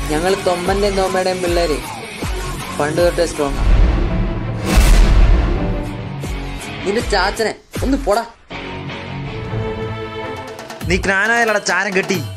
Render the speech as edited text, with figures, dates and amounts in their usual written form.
ഞങ്ങൾ തൊമ്മന്റെയും തോമ്മയുടെയും പിള്ളേര് പണ്ട് തൊട്ടേ സ്ട്രോങ് ആണ്. നിന്റെ ചാച്ചനെ ഒന്ന് പോടാ. നീ ജ്ഞാനായല്ലടാ ചാരം കെട്ടി.